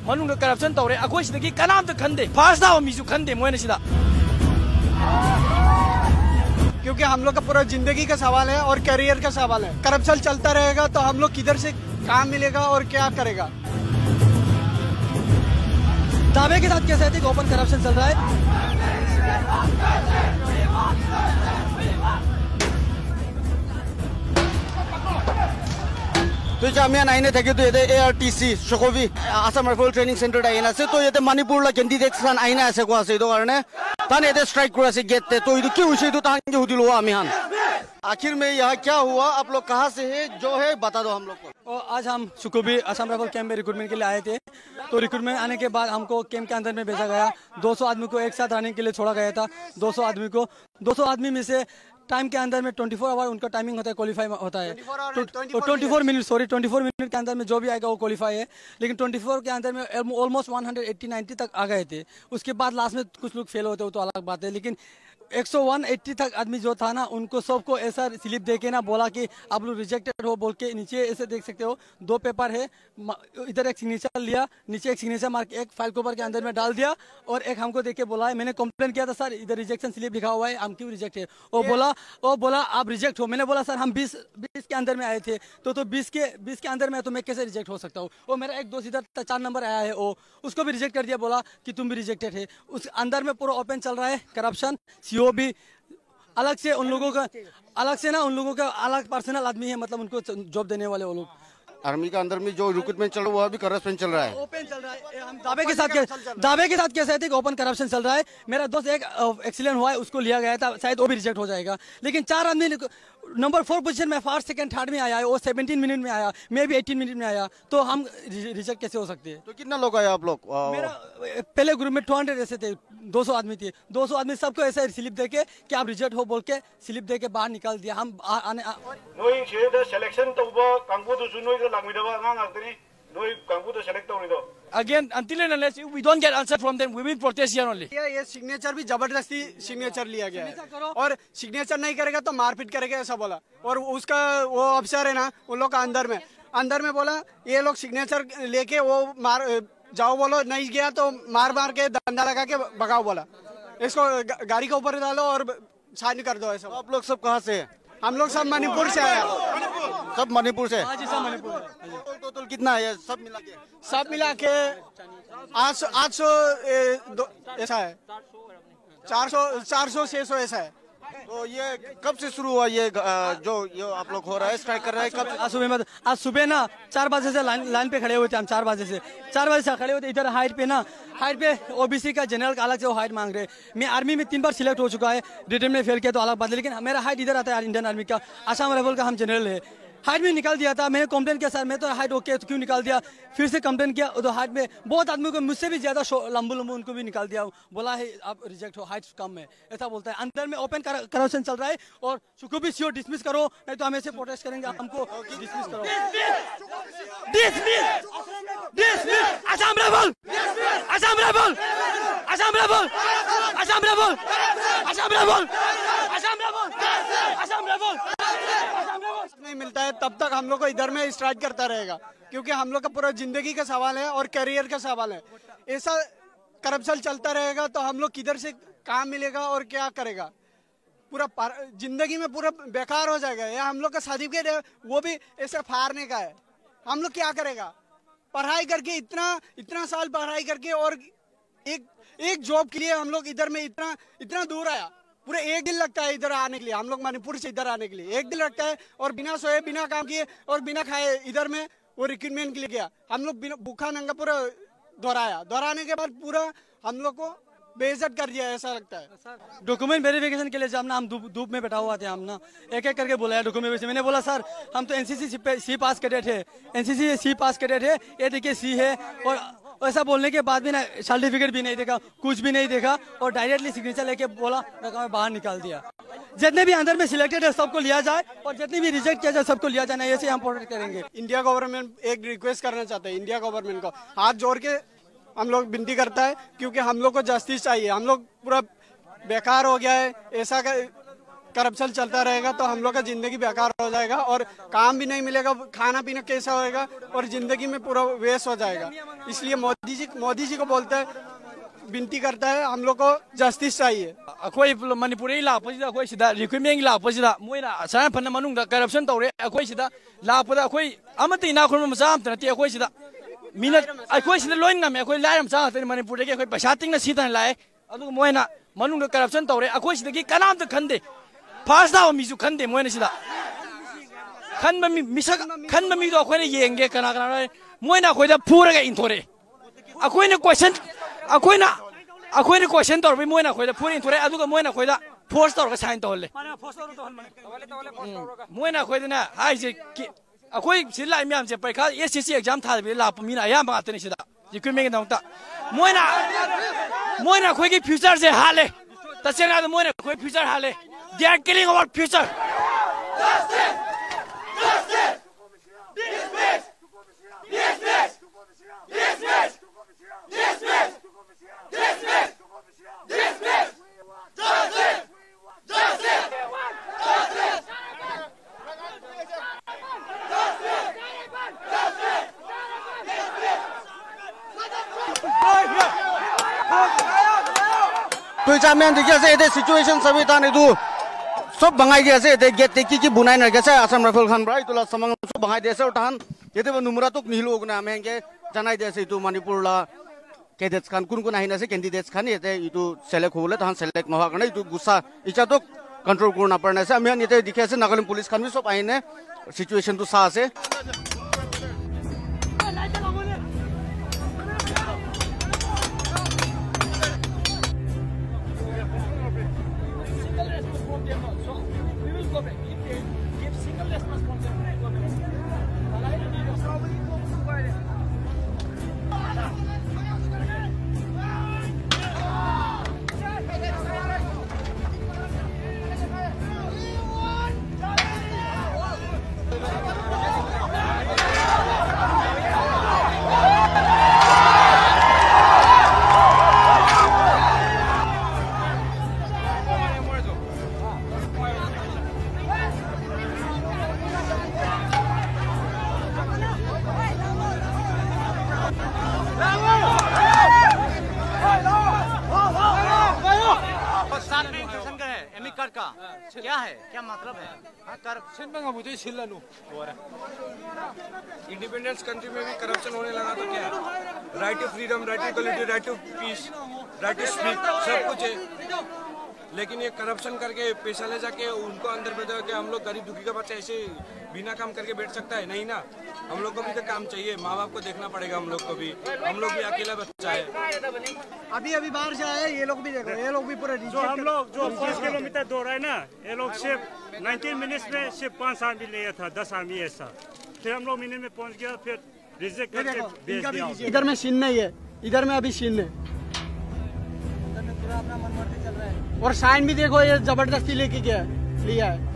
मनुंग corruption तौरे अखोई सिदगी कनाम त खंदे फास्ट दा मिजु खंदे मोयन सिदा। क्योंकि हम लोग का पूरा जिंदगी का सवाल है और करियर का सवाल है। करप्शन चलता रहेगा तो हम लोग किधर से काम मिलेगा और क्या करेगा। दावे के साथ कैसे थे ओपन करप्शन चल रहा है। तो जामिया नाइने थे तो ये ARTC शकोवी आसाम राइफल ट्रेनिंग सेंटर आइना से तो ये मणिपुर ला कैंडिडेट सान आइना ऐसे को आसे तो कारण ताने ये स्ट्राइक करा से गेट थे तो ये क्यों उसे तो तांगे होती लो आमियान। आखिर में यहाँ क्या हुआ, आप लोग कहाँ से है, जो है बता दो हम लोग को। आज हम सुकुबी आसाम राइफल कैंप में रिक्रूटमेंट के लिए आए थे। तो रिक्रूटमेंट आने के बाद हमको कैंप के अंदर में भेजा गया। 200 आदमी को एक साथ रनिंग के लिए छोड़ा गया था। 200 आदमी में से टाइम के अंदर में 24 आवर उनका टाइमिंग होता है, क्वालिफाई होता है। 24 मिनट के अंदर में जो भी आएगा वो क्वालिफाई है। लेकिन 24 के अंदर में ऑलमोस्ट 180-90 तक आ गए थे। उसके बाद लास्ट में कुछ लोग फेल होते हो तो अलग बात है। लेकिन 180 तक आदमी जो था ना, उनको सबको ऐसा स्लिप दे के ना बोला कि आप लोग रिजेक्टेड हो बोल के। नीचे ऐसे देख सकते हो 2 पेपर है, इधर एक सिग्नेचर लिया, नीचे एक सिग्नेचर मार्क एक फाइल कवर के अंदर में डाल दिया और एक हमको देख के बोला है। मैंने कंप्लेन किया था सर इधर रिजेक्शन स्लिप लिखा हुआ है, हम क्यों रिजेक्ट है। वो बोला आप रिजेक्ट हो। मैंने बोला सर हम 20 के अंदर में आए थे तो 20 के अंदर में तो मैं कैसे रिजेक्ट हो सकता हूँ। वो मेरा एक दोस्त इधर 4 नंबर आया है, वो उसको भी रिजेक्ट कर दिया, बोला कि तुम भी रिजेक्टेड है। उस अंदर में पूरा ओपन चल रहा है करप्शन। सीओ भी अलग से उन लोगों का अलग पर्सनल आदमी है, मतलब उनको जॉब देने वाले वो लोग। आर्मी का अंदर में जो रिक्रूटमेंट चल रहा है वो अभी करप्शन चल रहा है, ओपन चल रहा है। हम दावे के साथ कैसे थे कि ओपन करप्शन चल रहा है। मेरा दोस्त एक एक्सीडेंट हुआ है, उसको लिया गया था, शायद वो भी रिजेक्ट हो जाएगा। लेकिन 4 आदमी नंबर 4 पोजीशन में फर्स्ट सेकंड थर्ड में आया है, वो 17 मिनट में आया, मैं भी 18 मिनट में आया, तो हम रिजेक्ट कैसे हो सकते हैं। तो कितना लोग आए आप लोग। मेरा पहले ग्रुप में 200 ऐसे थे, 200 आदमी थे। 200 आदमी सबको ऐसे स्लिप देके कि आप रिजेक्ट हो बोल के स्लिप देके बाहर निकाल दिया। हम Again, until and unless we don't get answer from them, we will protest here only. ये सिग्नेचर भी जबरदस्ती सिग्नेचर लिया गया है और सिग्नेचर नहीं करेगा तो मारपीट करेगा ऐसा बोला। और उसका वो अफसर है ना, उन लोग का अंदर में बोला ये लोग सिग्नेचर लेके वो जाओ बोलो, नहीं गया तो मार के डंडा लगा के भगाओ बोला। इसको गाड़ी के ऊपर डालो और साइन कर दो ऐसा। आप लोग सब कहाँ से है। हम लोग सब मणिपुर से आए। सब मणिपुर से। हाँ जी, सब मणिपुर। टोटल कितना है सब मिला के 800 ऐसा है, 400-600 ऐसा है। तो ये कब से शुरू हुआ ये जो ये आप लोग हो रहा है स्ट्राइक कर रहा है कब। आज सुबह ना 4 बजे से लाइन पे खड़े हुए थे हम। 4 बजे से खड़े हुए थे। इधर हाइट पे ओबीसी का जनरल का अलग से वो हाइट मांग रहे। मैं आर्मी में 3 बार सिलेक्ट हो चुका है, रिटर्न में फेल किया तो अलग बात है। लेकिन मेरा हाइट इधर आता है इंडियन आर्मी का, आसाम राइफल का हम जनरल है। हाइट में निकाल दिया था। मैंने कंप्लेन किया सर मैं तो हाइट ओके तो क्यों निकाल दिया। फिर से कंप्लेन किया तो हाइट में बहुत आदमी को मुझसे भी ज्यादा लंबू उनको भी निकाल दिया। बोला है आप रिजेक्ट हो, हाइट कम है ऐसा बोलता है। अंदर में ओपन करप्शन चल रहा है और सुकुबी सीओ डिसमिस करो, नहीं तो हम ऐसे प्रोटेस्ट करेंगे। हमको डिसमिस करो। आसाम राइफल नहीं मिलता है तब तक हम लोग को इधर में स्ट्राइक करता रहेगा। क्योंकि हम लोग का पूरा जिंदगी का सवाल है और करियर का सवाल है। ऐसा करप्शन चलता रहेगा तो हम लोग किधर से काम मिलेगा और क्या करेगा। पूरा जिंदगी में पूरा बेकार हो जाएगा। या हम लोग का सर्टिफिकेट है वो भी ऐसे फाड़ने का है। हम लोग क्या करेगा। पढ़ाई करके इतना साल पढ़ाई करके और एक जॉब के लिए हम लोग इधर में इतना दूर आया। पूरे 1 दिन लगता है इधर आने के लिए। हम लोग मणिपुर से इधर आने के लिए 1 दिन लगता है और बिना सोए बिना काम किए और बिना खाए इधर में वो रिक्रूटमेंट के लिए गया। हम लोग भूखा नंगा पूरा दोहराने के बाद पूरा हम लोग को बेइज्जत कर दिया ऐसा लगता है। डॉक्यूमेंट वेरिफिकेशन के लिए जब ना हम धूप में बैठा हुआ थे, हम ना एक करके बोला है डॉक्यूमेंट। मैंने बोला सर हम तो एनसीसी सी पास कैडेट है, एनसीसी सी पास कैडेट है, ये देखिए सी है। और ऐसा बोलने के बाद भी ना सर्टिफिकेट भी नहीं देखा, कुछ भी नहीं देखा और डायरेक्टली सिग्नेचर लेके बोला मैं बाहर निकाल दिया। जितने भी अंदर में सिलेक्टेड है सबको लिया जाए और जितने भी रिजेक्ट किया जाए सबको लिया जाए। ऐसे हम प्रोटेक्ट करेंगे। इंडिया गवर्नमेंट एक रिक्वेस्ट करना चाहते हैं, इंडिया गवर्नमेंट को हाथ जोड़ के हम लोग विनती करता है। क्योंकि हम लोग को जस्टिस चाहिए। हम लोग पूरा बेकार हो गया है। करप्शन चलता रहेगा तो हम लोग का जिंदगी बेकार हो जाएगा और काम भी नहीं मिलेगा, खाना पीना कैसा होएगा और जिंदगी में पूरा वेस्ट हो जाएगा। इसलिए मोदी जी को बोलते हैं, विनती करता है, हम लोग को जस्टिस चाहिए। अखोई मणिपुरी लापसिदा अखोई सिदा रिक्रूटमेंट लापसिदा मोइना सारा फन मनुंग करप्शन तौरे अखोई सिदा लापदा अखोई अमति ना खुरम मचा अमत नति अखोई सिदा मिनट अखोई सिदा लोइन ngam अखोई लायम चा हतनि मणिपुर के अखोई पैसा तिंगना सीतन लाए अदु मोइना मनुंग करप्शन तौरे अखोई सिदा की कनाम त खंदे फास्ट दा मिजु खंदे मोइना सिदा खन मिसक खन मी दो अखोई ने येंगे कना कना मोइना अखोई दा फुरगा इंथोरे अखोई ने क्वेश्चन अखोई क्वेश्चन तौर पर मोइना अखोई फुरी थोड़े अदुगा मोइना अखोई फोर्स तौर साइन तौले मोइना अखोई ना हाइजे अखोई सिला म्याम से परीक्षा एसएससी एग्जाम थाबे लाप मीना अयाम बातनी सिदा रिक्रूटमेंट नौता मोइना अखोई की फ्यूचर से हाले तसेना मोइना अखोई फ्यूचर हाले they are killing our future तो चामियान देखिए से इधर सिचुएशन सभी ताने दो सब बंगाई दिया से इधर गेट देखी की बुनाई न कैसे आसाम राइफल खान बड़ा इतुला समंग सब बंगाई दिया से उठान ये तो नुमरा तो नीलो उगना हमें के जनाई दिया से इतु मणिपुर ला कैडेट्स खान कुन कुन आहिना से कैंडिडेट्स खान ये तो इतु सेलेक्ट होले तहां सेलेक्ट नहा करने इतु गुस्सा इचा तो कंट्रोल करना पड़ना से हमें ये तो दिखे से नागालैंड पुलिस खान भी सब आइने सिचुएशन तो सा से क्या है, क्या मतलब है? करप्शन में मुझे छिल्लनु इंडिपेंडेंस कंट्री में भी करप्शन होने लगा तो क्या है? Right to freedom, right to equality, right to peace, right to speak, सब कुछ है। लेकिन ये करप्शन करके पैसा ले जाके उनको अंदर भेजा के हम लोग गरीब दुखी का बच्चा ऐसे बिना काम करके बैठ सकता है? नहीं ना, हम लोग को भी तो काम चाहिए, माँ बाप को देखना पड़ेगा हम लोग को भी, हम लोग भी अकेला बच्चा है। अभी बाहर से आए ये लोग भी देखो, ये लोग भी पूरा जो हम लोग जो 5 किलोमीटर दौड़ रहे ना, ये लोग सिर्फ 19 मिनट्स में सिर्फ 5 आदमी लिया था, 10 आदमी ऐसा। फिर हम लोग मिनट में पहुंच गया, फिर रिजेक्ट करके भेज दिया। इधर में सीन नहीं है, इधर में अभी सीन है और साइन भी देखो, ये जबरदस्ती लेके गया लिया है।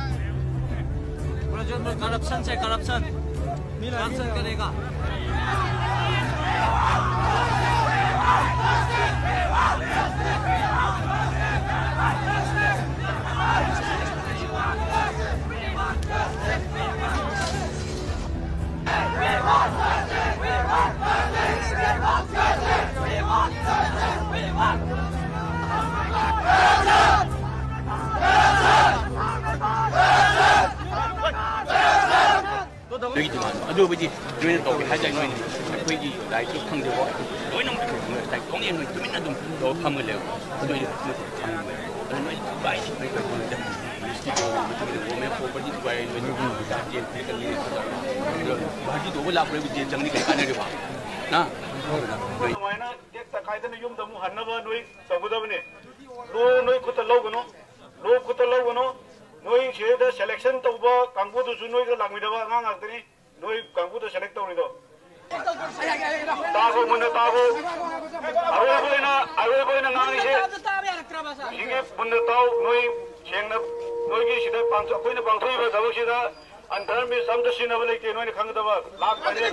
करप्शन से करप्शन करेगा। ꯑꯗꯨꯕꯨꯗꯤ ꯅꯣꯏꯅ ꯇꯧꯒꯦ ꯍꯥꯏꯖ ꯅꯣꯏꯅ ꯑꯩꯈꯣꯏꯒꯤ ꯂꯥꯏꯔꯤꯛꯁꯨ ꯈꯪꯗꯦꯀꯣ ꯂꯣꯏꯅꯃꯛ ꯀꯣꯡꯌꯦꯟ ꯅꯣꯏ ꯇꯨꯃꯤꯟꯅ ꯑꯗꯨꯝ ꯇꯧꯔ ꯐꯝꯒ ꯂꯩꯕ ꯅꯣꯏ ꯈꯪꯕ ꯑꯗꯨ ꯅꯣꯏ ꯕꯥꯏꯁꯤ ꯅꯣꯏ ꯀꯩꯅꯣꯗ ꯃꯤꯅꯤꯁꯇ꯭ꯔꯤ ꯇꯧꯕ ꯃꯇꯨꯡꯗ ꯒꯣꯔꯃꯦꯟ ꯄ꯭ꯔꯣꯄꯔꯇꯤ ꯊꯨꯒꯥꯏ ꯅꯣꯏ ꯖꯦꯜ ꯄꯤꯔꯛꯀꯅꯤ ꯚꯥꯔꯇꯤ ꯇꯧꯕ ꯂꯥꯛꯄꯗꯕꯨ ꯖꯦꯜ ꯆꯪꯅꯤ ꯀꯩ ꯀꯥꯟꯅꯔꯤꯕ ꯅ ꯑꯗꯨꯃꯥꯏꯅ ꯇꯦꯛ ꯇꯛꯈꯥꯏꯗꯅ ꯌꯨꯝꯗ ꯑꯃꯨꯛ ꯍꯟꯅꯕ ꯅꯣꯏ ꯇꯧꯒꯗꯕꯅꯤ ꯂꯣ ꯅꯣꯏ ꯈꯨꯠꯇ ꯂꯧꯒꯅꯨ ꯂꯣ ꯈꯨꯠꯇ ꯂꯧꯒꯅꯨ ꯅꯣꯏ ꯁꯤꯗ ꯁꯦꯂꯦꯛꯁꯟ ꯇꯧꯕ ꯀꯥꯡꯕꯨꯗꯨꯁꯨ ꯅꯣꯏꯒ ꯂꯥꯛꯃꯤꯟꯅꯕ ꯑꯉꯥꯡ ꯉꯥꯛꯇꯅꯤ नोई कांगू तो सेलेक्ट तौरीदो तागो मुन्ना तागो अवे कोइना नांगी से इगे मुन्ना ताव नोई सेंगना नोई की सिदा पांच कोइना पांथोई बा दबो सिदा अंदर में समझ सिनब लेके नोई खंगदबा लाख बने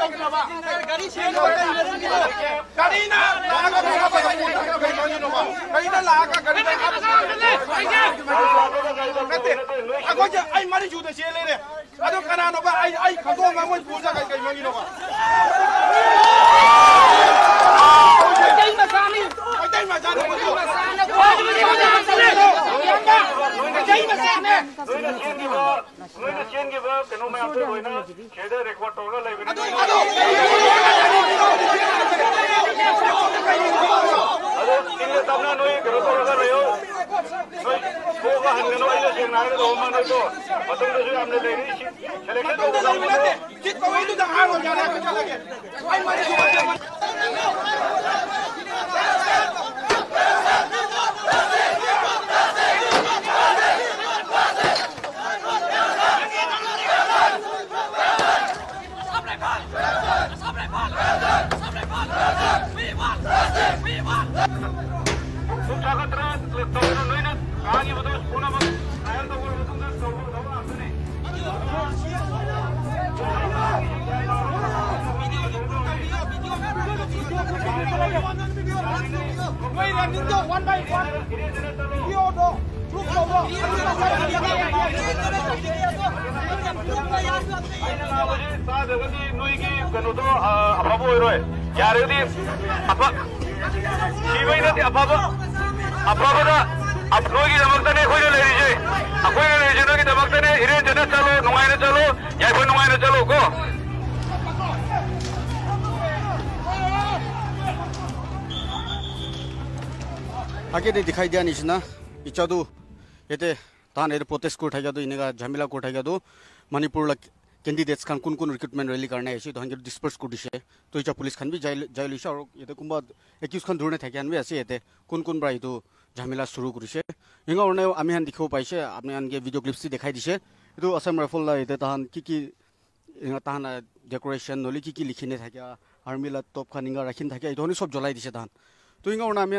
आगे दे दिखाई दिया निशना इचादु येते तान एरे प्रोटेस्ट को उठाया तो इनेगा झमेला को उठाया तो मणिपुर ला कैंडिडेट्स खान कुन रिक्रूटमेंट रैली करने ऐसी तो हंगे डिस्पर्स को दिशे तो इचा पुलिस खान भी जाइल इशा और येते कुंबा एक्यूज खान धुरने थाके भी ऐसे येते कुन ब्राई तो झमेला शुरू करिसे इंगा ओरने आमी हान दिखो पाइसे आपने आनगे वीडियो क्लिप्स देखाई दिसे तो असम राइफल ला येते तान की इंगा तान डेकोरेशन नोली की लिखिने थाके आर्मी ला टॉप खान इंगा राखिन थाके इतोनी सब जलाई दिसे तान तो इंगा ओरना आमी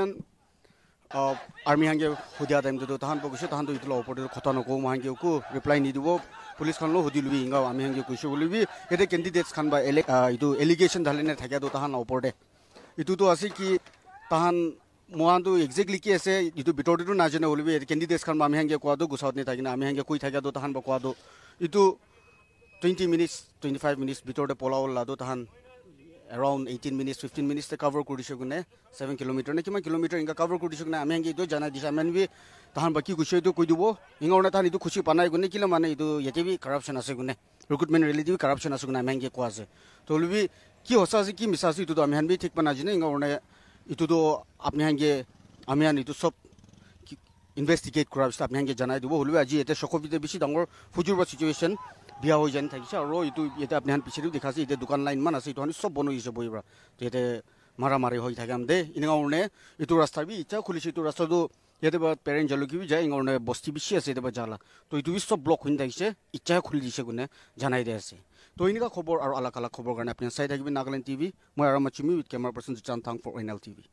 आर्मी हांगे हुदिया टाइम तो तहान बगुसे तहान तो इतलो ओपर खता नको मांगे को रिप्लाई नि दिबो पुलिस खान लो हुदिलबि इंगा आमी हांगे कुइसे बोलिबि एते कैंडिडेट्स खान बा इतु एलिगेशन धालेने थाके तो तहान ओपर दे इतु तो आसी कि तहान मोहान तो एक्जेक्टली की ऐसे इतु बिटोर तो नाजने बोलिबि कैंडिडेट्स खान आमी हांगे को दो गुसावत ने थाकिना आमी हांगे कोइ थाके तो तहान बको दो इतु 20 मिनिट्स 25 मिनिट्स बिटोर दे पोलावल लादो तहान around 18 minutes 15 minutes te cover kudishe gune 7 kilometer ne kima kilometer inga cover kudishe gune ame hangi do jana disa men bi tahan baki kushe do koi dubo inga ona tan idu khushi panai gune kila mane idu yete bi corruption ase gune recruitment rally bi corruption ase gune ame hangi ko ase to lubi ki hosa ase ki misa ase idu do ame han bi thik pana jine inga ona itu do apne hangi ame han itu sob investigate corruption apne hangi jana dubo lubi aji ete shokobite bishi dangor fujurba situation बिया हो जान थाकिसा रो इतु येते आपने हान पिछेरु देखासे इते दुकान line मान आसे इतोनि सब बनो इसे बोइब्रा तो येते मारा मारी होई थाके हमदे इनगा उरने इतु रास्ता भी इचा खुलिसे इतु रास्ता दो येते बा पेरेंट जलो की भी जाय इंगा उरने बस्ती बिसी आसे येते बा जाला तो इतु भी सब ब्लॉक होइन थाकिसे इचा खुलि दिसे गुने जानाय दे आसे तो इनगा खबर और अलग अलग खबर करने अपने साइड थाकिबि नागालैंड टीवी मैं आरामचिमी with camera person Chanthang for NL TV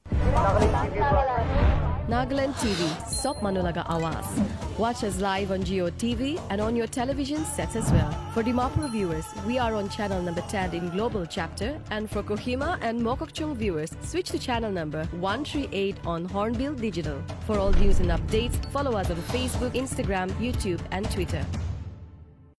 Nagaland TV, Sop Manulaga Awas. Watch us live on Geo TV and on your television sets as well. For Dimapur viewers, we are on channel number 10 in Global Chapter, and for Kohima and Mokokchung viewers, switch to channel number 138 on Hornbill Digital. For all news and updates, follow us on Facebook, Instagram, YouTube and Twitter.